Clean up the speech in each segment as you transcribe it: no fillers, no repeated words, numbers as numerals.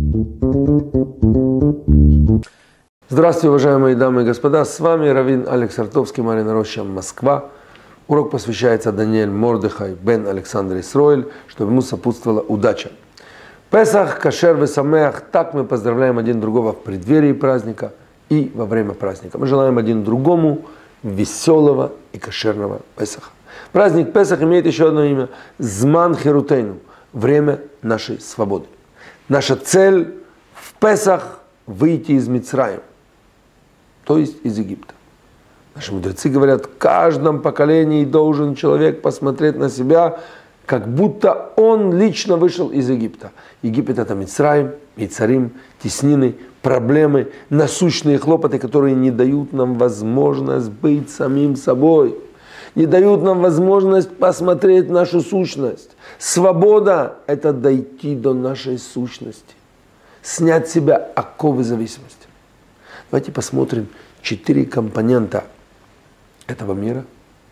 Здравствуйте, уважаемые дамы и господа, с вами раввин Алекс Артовский, Марьина Роща, Москва. Урок посвящается Даниэль Мордехай бен Александр Исроэль, чтобы ему сопутствовала удача. Песах, кашер весамеах, так мы поздравляем один другого в преддверии праздника и во время праздника. Мы желаем один другому веселого и кошерного Песаха. Праздник Песах имеет еще одно имя – Зман Херутейну, время нашей свободы. Наша цель в Песах – выйти из Мицраим, то есть из Египта. Наши мудрецы говорят, в каждом поколении должен человек посмотреть на себя, как будто он лично вышел из Египта. Египет – это Мицраим, Мицарим, теснины, проблемы, насущные хлопоты, которые не дают нам возможность быть самим собой, не дают нам возможность посмотреть нашу сущность. Свобода – это дойти до нашей сущности, снять с себя оковы зависимости. Давайте посмотрим 4 компонента этого мира.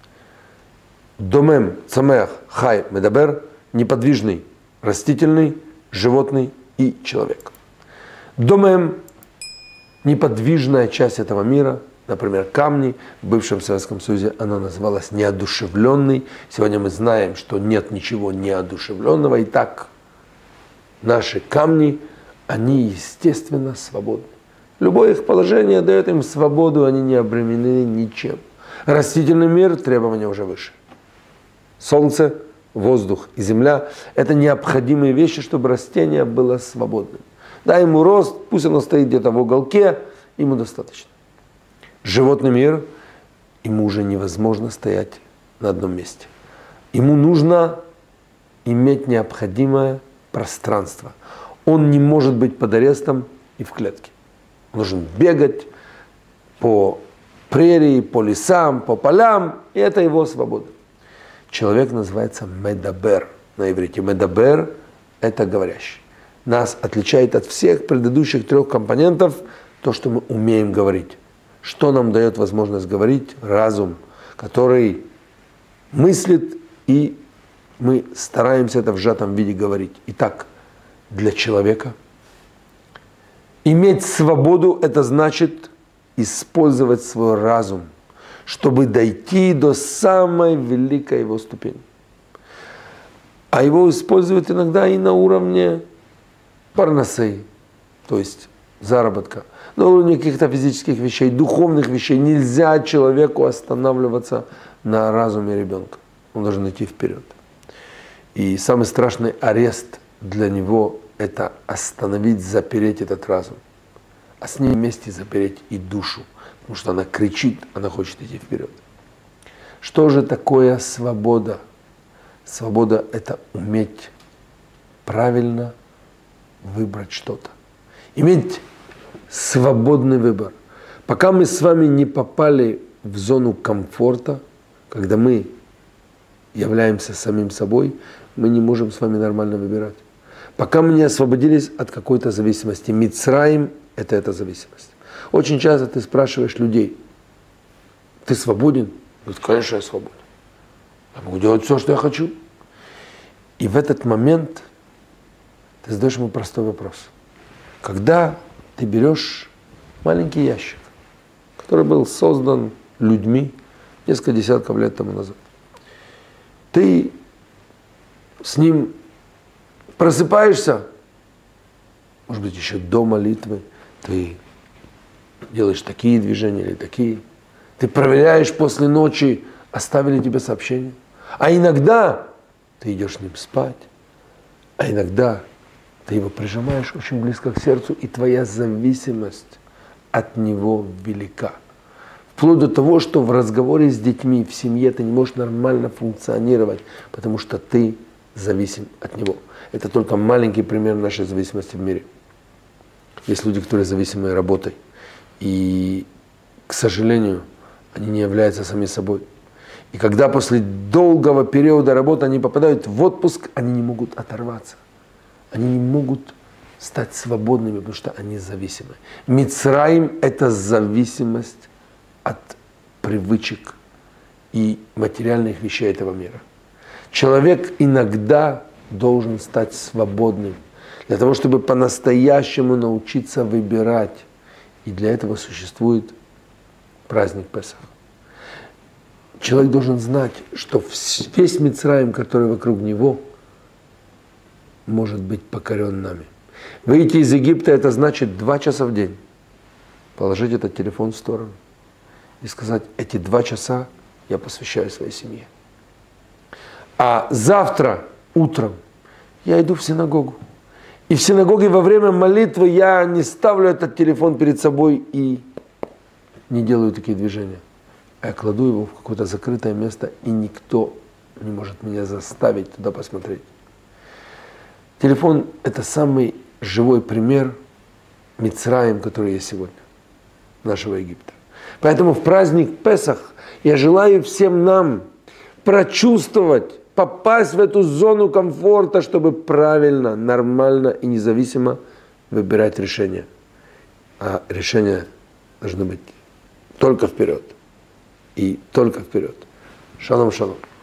Домем, цамеах, хай, медабер, неподвижный, растительный, животный и человек. Домем, неподвижная часть этого мира, например, камни, в бывшем Советском Союзе она называлась неодушевленный. Сегодня мы знаем, что нет ничего неодушевленного, и так наши камни, они естественно свободны. Любое их положение дает им свободу, они не обременены ничем. Растительный мир, требования уже выше. Солнце, воздух и земля – это необходимые вещи, чтобы растение было свободным. Дай ему рост, пусть оно стоит где-то в уголке, ему достаточно. Животный мир, ему уже невозможно стоять на одном месте. Ему нужно иметь необходимое пространство. Он не может быть под арестом и в клетке. Он должен бегать по прерии, по лесам, по полям, и это его свобода. Человек называется медабер на иврите. Медабер – это говорящий. Нас отличает от всех предыдущих 3 компонентов то, что мы умеем говорить. Что нам дает возможность говорить? Разум, который мыслит, и мы стараемся это в сжатом виде говорить. Итак, для человека иметь свободу – это значит использовать свой разум, чтобы дойти до самой великой его ступени. А его используют иногда и на уровне парнасей, то есть заработка, на уровне каких-то физических вещей, духовных вещей. Нельзя человеку останавливаться на разуме ребенка. Он должен идти вперед. И самый страшный арест для него – это остановить, запереть этот разум. А с ним вместе запереть и душу. Потому что она кричит, она хочет идти вперед. Что же такое свобода? Свобода – это уметь правильно выбрать что-то. Иметь свободный выбор. Пока мы с вами не попали в зону комфорта, когда мы являемся самим собой, мы не можем с вами нормально выбирать. Пока мы не освободились от какой-то зависимости. Мицраим – это эта зависимость. Очень часто ты спрашиваешь людей, ты свободен? Говорит, конечно, я свободен. Я могу делать все, что я хочу. И в этот момент ты задаешь ему простой вопрос. Когда ты берешь маленький ящик, который был создан людьми несколько десятков лет тому назад, ты с ним просыпаешься, может быть, еще до молитвы, ты делаешь такие движения или такие. Ты проверяешь после ночи, оставили тебе сообщение. А иногда ты идешь с ним спать, а иногда ты его прижимаешь очень близко к сердцу, и твоя зависимость от него велика. Вплоть до того, что в разговоре с детьми, в семье ты не можешь нормально функционировать, потому что ты зависим от него. Это только маленький пример нашей зависимости в мире. Есть люди, которые зависимы работой. И, к сожалению, они не являются сами собой. И когда после долгого периода работы они попадают в отпуск, они не могут оторваться. Они не могут стать свободными, потому что они зависимы. Мицраим – это зависимость от привычек и материальных вещей этого мира. Человек иногда должен стать свободным для того, чтобы по-настоящему научиться выбирать. И для этого существует праздник Песах. Человек должен знать, что весь Мицраим, который вокруг него, может быть покорен нами. Выйти из Египта — это значит 2 часа в день положить этот телефон в сторону и сказать: эти 2 часа я посвящаю своей семье. А завтра утром я иду в синагогу. И в синагоге во время молитвы я не ставлю этот телефон перед собой и не делаю такие движения. А я кладу его в какое-то закрытое место, и никто не может меня заставить туда посмотреть. Телефон — это самый живой пример Мицраим, который есть сегодня, нашего Египта. Поэтому в праздник Песах я желаю всем нам прочувствовать, попасть в эту зону комфорта, чтобы правильно, нормально и независимо выбирать решения. А решения должны быть только вперед. И только вперед. Шалом, шалом.